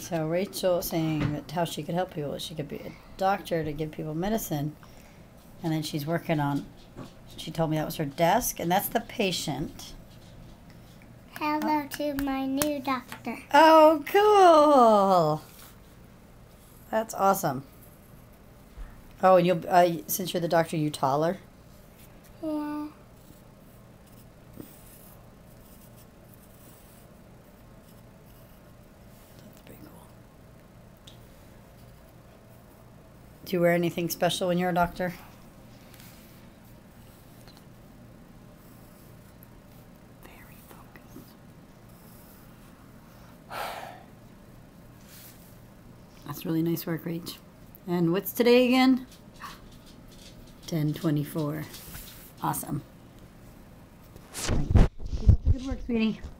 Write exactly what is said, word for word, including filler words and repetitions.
So Rachel saying that how she could help people. She could be a doctor to give people medicine. And then she's working on, she told me that was her desk, and that's the patient. Hello to my new doctor. Oh, cool. That's awesome. Oh, and you'll, uh, since you're the doctor, you taller? Yeah. That's pretty cool. Do you wear anything special when you're a doctor? Very focused. That's really nice work, Rach. And what's today again? ten twenty-four. Awesome. All right. Keep up the good work, sweetie.